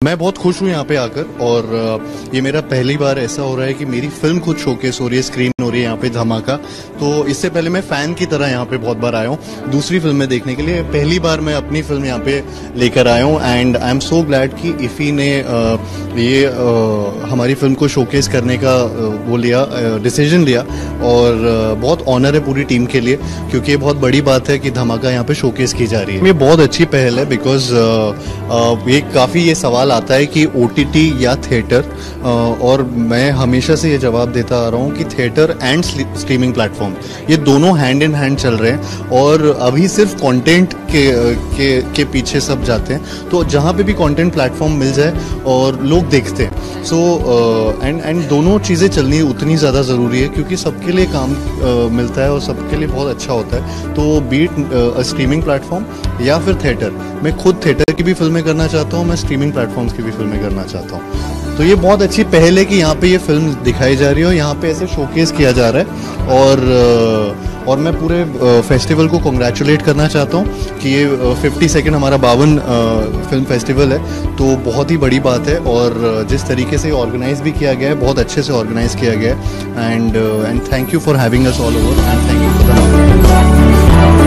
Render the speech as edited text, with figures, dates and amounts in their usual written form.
मैं बहुत खुश हूँ यहाँ पे आकर और ये मेरा पहली बार ऐसा हो रहा है कि मेरी फिल्म खुद शोकेस हो रही है, स्क्रीन हो रही है यहाँ पे धमाका। तो इससे पहले मैं फैन की तरह यहाँ पे बहुत बार आया हूँ दूसरी फिल्में देखने के लिए। पहली बार मैं अपनी फिल्म यहाँ पे लेकर आया हूँ and I am so glad कि इफ़ी ने ये हमारी फिल्म को शोकेस करने का वो लिया, डिसीजन लिया और बहुत ऑनर है पूरी टीम के लिए, क्योंकि ये बहुत बड़ी बात है कि धमाका यहाँ पे शोकेस की जा रही है। ये बहुत अच्छी पहल है बिकॉज ये काफ़ी ये सवाल आता है कि ओटीटी या थिएटर, और मैं हमेशा से ये जवाब देता आ रहा हूँ कि थिएटर एंड स्ट्रीमिंग प्लेटफॉर्म ये दोनों हैंड इन हैंड चल रहे हैं और अभी सिर्फ कंटेंट के पीछे सब जाते हैं। तो जहाँ पे भी कंटेंट प्लेटफॉर्म मिल जाए और लोग देखते हैं, सो एंड दोनों चीज़ें चलनी उतनी ज़्यादा ज़रूरी है क्योंकि सबके लिए काम मिलता है और सबके लिए बहुत अच्छा होता है। तो बीट स्ट्रीमिंग प्लेटफॉर्म या फिर थिएटर, मैं खुद थिएटर की भी फिल्में करना चाहता हूँ, मैं स्ट्रीमिंग प्लेटफॉर्म्स की भी फिल्में करना चाहता हूँ। तो ये बहुत अच्छी पहल है कि यहाँ पे ये फिल्म दिखाई जा रही है और यहाँ पे ऐसे शोकेस किया जा रहा है और मैं पूरे फेस्टिवल को कॉन्ग्रेचुलेट करना चाहता हूँ कि ये 52nd हमारा 52 फिल्म फेस्टिवल है, तो बहुत ही बड़ी बात है। और जिस तरीके से ऑर्गेनाइज भी किया गया है, बहुत अच्छे से ऑर्गेनाइज किया गया है and thank you for having us all over and thank you for the